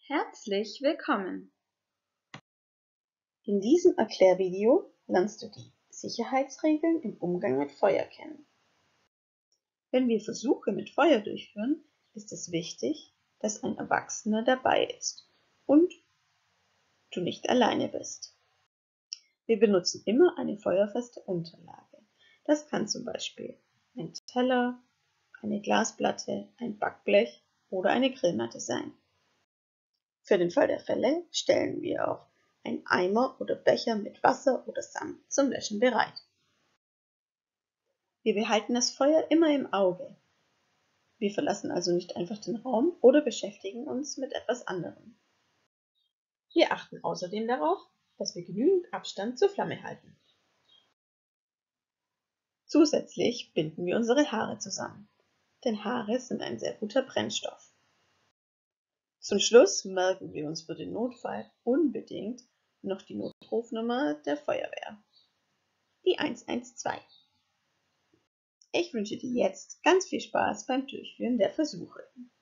Herzlich willkommen! In diesem Erklärvideo lernst du die Sicherheitsregeln im Umgang mit Feuer kennen. Wenn wir Versuche mit Feuer durchführen, ist es wichtig, dass ein Erwachsener dabei ist und du nicht alleine bist. Wir benutzen immer eine feuerfeste Unterlage. Das kann zum Beispiel ein Teller, eine Glasplatte, ein Backblech oder eine Grillmatte sein. Für den Fall der Fälle stellen wir auch einen Eimer oder Becher mit Wasser oder Sand zum Löschen bereit. Wir behalten das Feuer immer im Auge. Wir verlassen also nicht einfach den Raum oder beschäftigen uns mit etwas anderem. Wir achten außerdem darauf, dass wir genügend Abstand zur Flamme halten. Zusätzlich binden wir unsere Haare zusammen, denn Haare sind ein sehr guter Brennstoff. Zum Schluss merken wir uns für den Notfall unbedingt noch die Notrufnummer der Feuerwehr, die 112. Ich wünsche dir jetzt ganz viel Spaß beim Durchführen der Versuche.